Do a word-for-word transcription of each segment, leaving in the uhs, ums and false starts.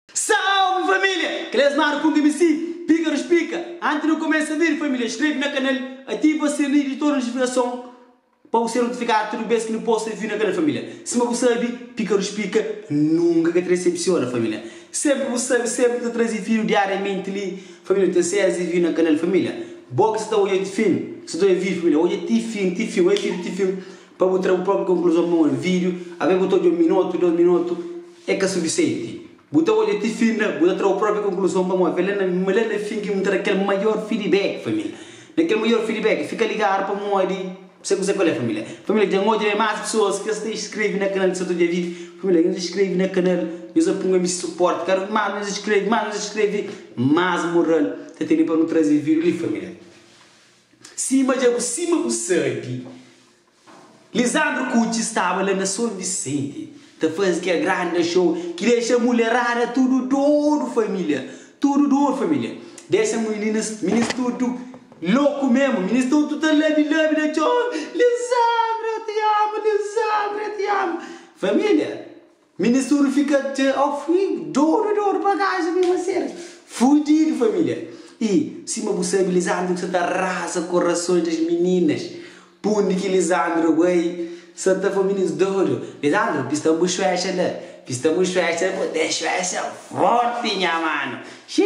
Salve família! Clesmar com M C, pica nos pica. Antes não começa a vir família, inscreve no canal, ativa o sininho de toda notificação para você notificar tudo bem que não possa vir no canal família. Se não você sabe, pica nos pica, nunca que te decepciona família. Sempre você sabe, sempre te traz vídeo diariamente ali, família, te seja vir no canal família. Boa que você está olhando de filme, você está vídeo família, olha de filme, de filme, olha de filme, para mostrar a própria conclusão no vídeo, a ver botou de um minuto, dois minutos, é que é suficiente. Buta olha de filme, buta trazer a própria conclusão para mostrar, velho, melhor na fim que mostrar aquele maior feedback família. Naquele maior feedback, fica ligado para mostrar. Você consegue qual é família? Família, tem hoje mais pessoas que se inscrevem no canal de Santo Dia Vídeo. Família, nos inscreve no canal, nos apoiam suporte, quero mais nos inscreve, mais nos inscreve, mais moral. Você tem para nos trazer vídeo ali família. Cima de cima do sabe. Lisandro Cucci estava lá na São Vicente. Tá fazendo que é grande show, que deixa a mulherada tudo doido família. Tudo doido família. Deixa meninas, meninas tudo louco mesmo, meninas tudo tá leve, leve, né, tchau. Lisandro, eu te amo, Lisandro, eu te amo. Família, meninas tudo fica ao fim, doido, doido pra casa mesmo, assim. Fudido família. E, cima você, Lisandro, que você tá arrasa corações das meninas. Punde que Lisandro, ué. Santa família doido. Lisandro, pista muito fecha, né? Pista muito fecha, deixa fecha forte, minha mano.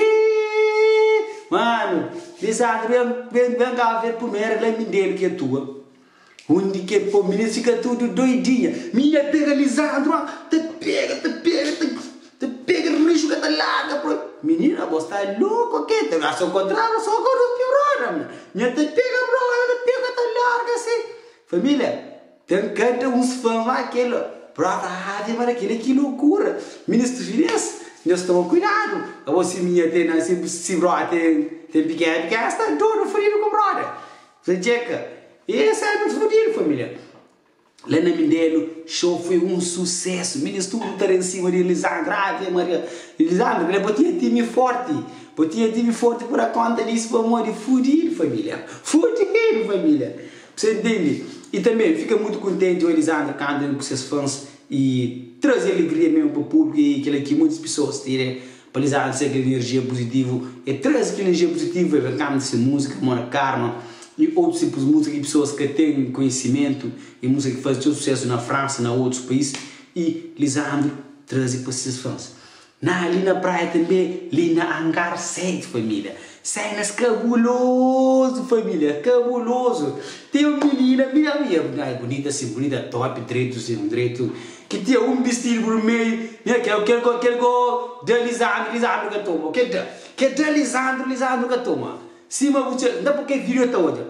Xiii. Mano, Lisandro, vem, vem cá ver primeiro, lá me dele que é tua. Onde que pô, menina fica tudo doidinha. Minha pega Lisandro, te pega, te pega, te, te pega no lixo que tá larga, bro. Menina, você tá louco aqui? Te gasta o contrário, só com os piores, minha te pega, bro, ela te pega, tá larga assim. Família. Tem cada uns fãs lá, aquele, prova rádio, mas aquele, que loucura. Ministro Filhas, nós tomamos cuidado. A você minha tem, se, se brother tem, tem pequeno, pequeno, está todo fodido com brother. Você checa. E esse é muito fodido, família. Lá na Mindelo, show foi um sucesso. Ministro tudo está em cima de Lisandro, Ave Maria. Lisandro, ele botinha time forte. Botinha time forte por a conta disso, para morrer fodido, família. Fodido, família. Você entende? E também fica muito contente o Lisandro cantando com seus fãs e trazer alegria mesmo para o público e aquilo que muitas pessoas terem para Lisandro ser aquela energia positiva e traz aquela energia positiva para cantar essa música, Mona Karma e outros tipos de música e pessoas que têm conhecimento e música que faz todo sucesso na França, na outros países e Lisandro traz para seus fãs. Na, ali na praia também, ali na Hangar sete, família. Cenas cabuloso, família, cabuloso. Tem uma menina, minha minha, ai, bonita assim, bonita, top, direito, assim, direito. Que tinha um vestido por meio, né, que é aquele aquele gol de Lisandro, Lisandro que toma. Que é que é Lisandro, Lisandro que toma. Cima você, dá porque vídeo até hoje.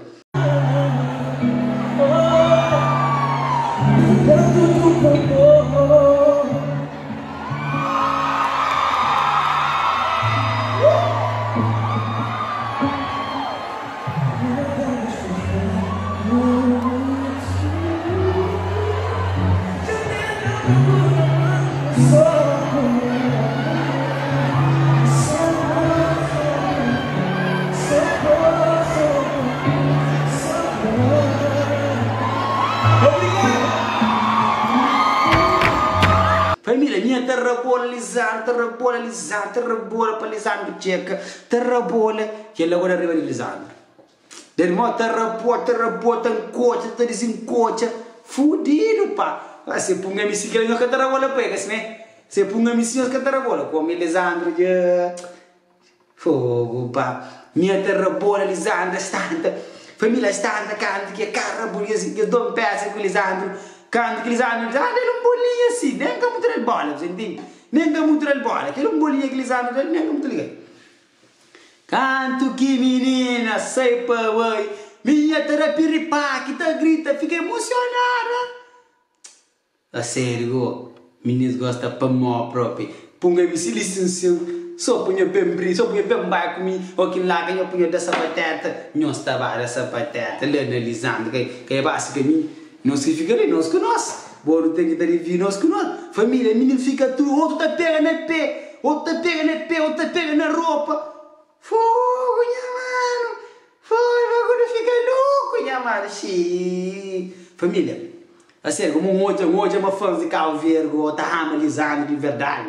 Família, minha terra bola, Lisandro, terra bola, Lisandro, terra bola para Lisandro checa, terra bola, que ele agora arriva de Lisandro. Del irmão, terra bola, terra bola, tem cocha, tá dizendo cocha, fudido, pá. Você punga me seguir no que terra bola pega, né? Você punga me seguir no que terra bola, como Lisandro, já. Fogo, pá. Minha terra bola, Lisandro, estanta. Família, estanta, canta, que é cara, burguesa, que dou peça com Lisandro. Quando que Lisandro diz, ah, ele é um bolinho assim, nem que muito de bola, você entende? Nem que muito de bola, aquele um bolinho que Lisandro diz, nem que muito ligado. Canto que menina, sei para oi, minha terapiripá, que tá grita, fica emocionada. A sério, meninos gostam para mó próprio, punha-me se licenciando, só punha bem só punha bem baixo comigo, ou que lá que eu punha dessa pateta, não estava dessa pateta, lá na Lisandro, que é basicamente. Nós que fica ali, nós que nós. Bora tem que dar vir nós que nós. Família, menino fica tudo, outro tá pega no pé, outro tá pega no pé, outro tá pega na roupa. Fogo, minha mano. Fogo, agora fica louco, minha mano. Xiii. Família, a sério, como um outro, um outro é uma fã de Calvo Vergo, tá amalizando de verdade, né?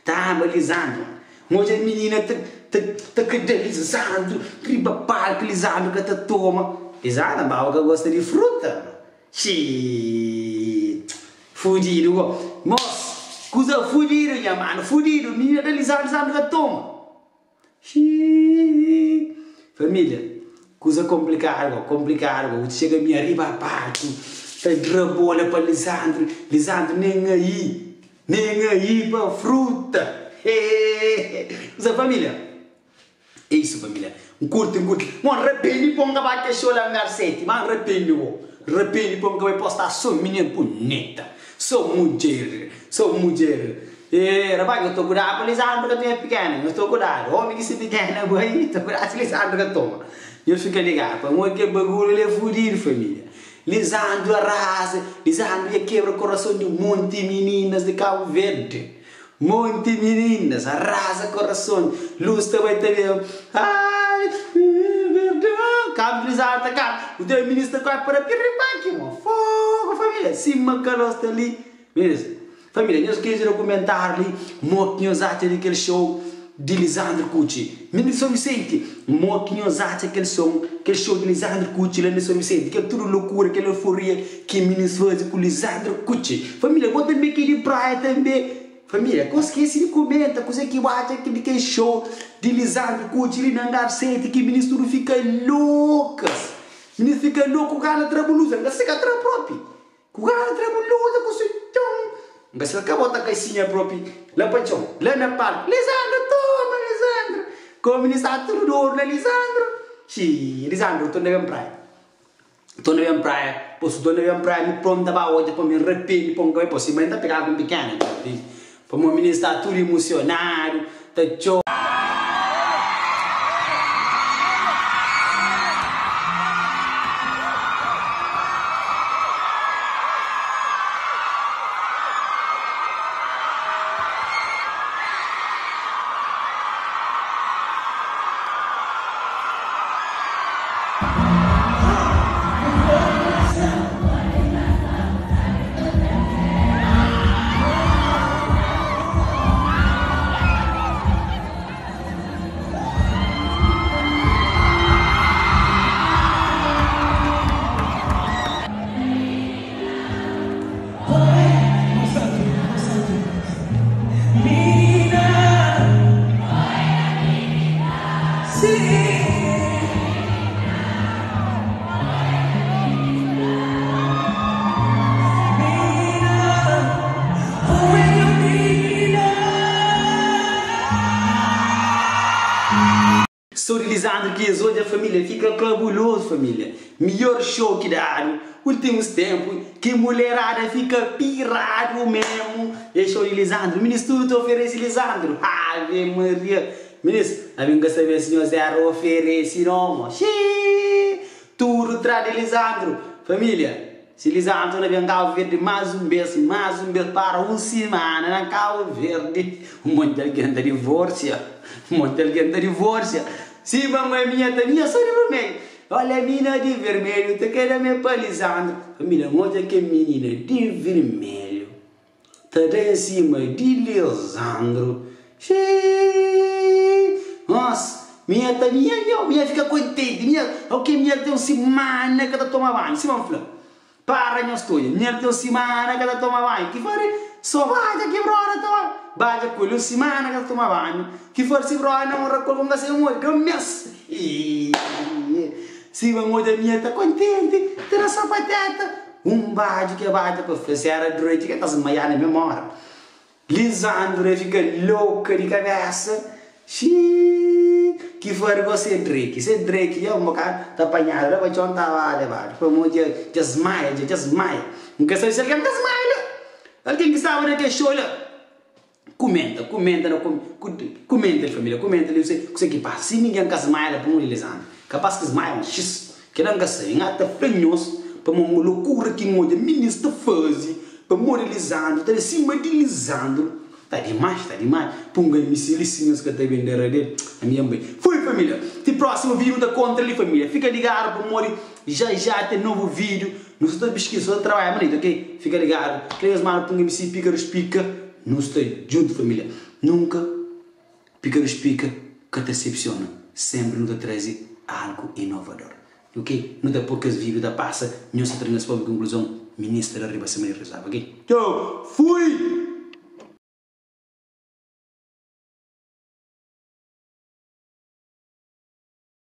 Tá, mas Lisandro. Hoje a menina tá cadê Lisandro? Riba parque, Lisandro que tá toma. Lisandro, mas eu gosta de fruta. Xiii. Fudido. Moço, coisa fudido, minha mano. Fudido. Menina da Lisandro, Lisandro que toma. Xiii. Família, coisa complicada, complicada. Chega a minha riba parque. Tá drabola para Lisandro. Lisandro nem aí. Nem aí para fruta. Usa família. É isso, família. Um curto, um curto. Mano, arrepende para um cabate que chola na sete. Mas arrepende, ó. Arrepende para um cabate postar. Sou menina bonita. Sou mulher. Sou mulher. É, rapaz, eu estou cuidado para Lisandro que eu tenho pequena. Eu estou cuidado. Homem que se pequena, boy. Estou cuidado para Lisandro que eu toma. Eu fico ligado. Para um que bagulho ele é fudido, família. Lisandro arrasa. Lisandro quebra o coração de um monte de meninas de Cabo Verde. Monte meninas, arrasa coração, luz também também. Ai, verdade. Cabo Lisandro, cá. O teu ministro vai para Piripaque, mano. Fogo, família. Cima caroço tá ali. Beleza? Família, nós queremos documentar ali. Moquinhos até aquele show de Lisandro Cucci. Menino São Vicente. Moquinhos até aquele show, aquele show de Lisandro Cucci lá no São Vicente. Que é tudo loucura, aquela euforia que meninos fazem com Lisandro Cucci. Família, bota também aqui de praia também. Família, não esquece de comentar, coisa que bate aquele que show de Lisandro Cucci ali na Angar sete, que o ministro fica loucas. O ministro fica louco, o cara trabalhosa, não sei que é próprio. O cara trabalhosa, com o seu tchão. Não sei que acabou a caixinha própria. Lá para tchão, lá na parte. Lisandro, toma, Lisandro. Como o ministro está tudo duro, né, Lisandro? Sim, Lisandro, estou na praia. Estou na praia, posso estou na praia, me pronta para hoje, para me arrepender, para me posso, mas ainda pegar com pequeno. Para o menino está tudo emocionado, está show. Sou de Lisandro que hoje a família fica cabuloso, família. Melhor show que dá. Últimos tempos, que mulherada fica pirado mesmo. É show de Lisandro. Ministro, tu oferece Lisandro. Ave Maria. Ministro, a mim gosta de ver o senhor Zé oferece, não. Xiii. Tudo traz de Lisandro. Família, se Lisandro não vem Cabo Verde mais um mês, mais um mês para uma semana na Cabo Verde. Um monte de alguém da divórcio. Um monte de alguém da divórcio. Se mamãe minha tá minha só de vermelho. Olha a menina de vermelho, tá querendo me para Lisandro. Família, olha que menina de vermelho. Tá em cima de Lisandro. Xiii. Nossa, minha tá minha, minha, minha fica contente. Minha, ok, minha tem uma semana que tá tomando banho. Se vamos falar. Para minha história. Minha tem uma semana que tá tomando banho. Que fare? Só vai daqui para hora, tá? Vai com uma semana que tá tomando banho. Que for se para não recolher como se um games. Se vamos da minha tá contente, terá só pateta. Um bate que bate para fazer a durante que tá se maiar na memória. Lisandro fica louca de cabeça. Xiii. Que for você Drake, se Drake é um bocado tá apanhado, vai jontar lá levar. Para um dia desmaia, desmaia. Nunca sabe se alguém desmaia. Alguém que estava naquele show lá. Comenta, comenta, comenta família, comenta ali, você, você que passa, se ninguém quer desmaiar para um Lisandro, capaz que desmaia um x, que não quer ser, até frenhoso, para uma loucura que um ministro faz, para morrer Lisandro, está em cima de Lisandro, está demais, está demais, punga missilicinhos que está vendo dele, a minha mãe. Foi família, tem próximo vídeo da contra ali família, fica ligado para morrer, já já tem novo vídeo, não estou pesquisando, trabalho, manito, ok? Fica ligado, queres mais punga missi, pica, pica. não estou junto, família. Nunca pica nos pica que te decepciona. Sempre não te traz algo inovador. Ok? Não dá poucas vidas da passa, não se transforma em conclusão. Ministro da Riba Semana Rezava, ok? Tchau, fui!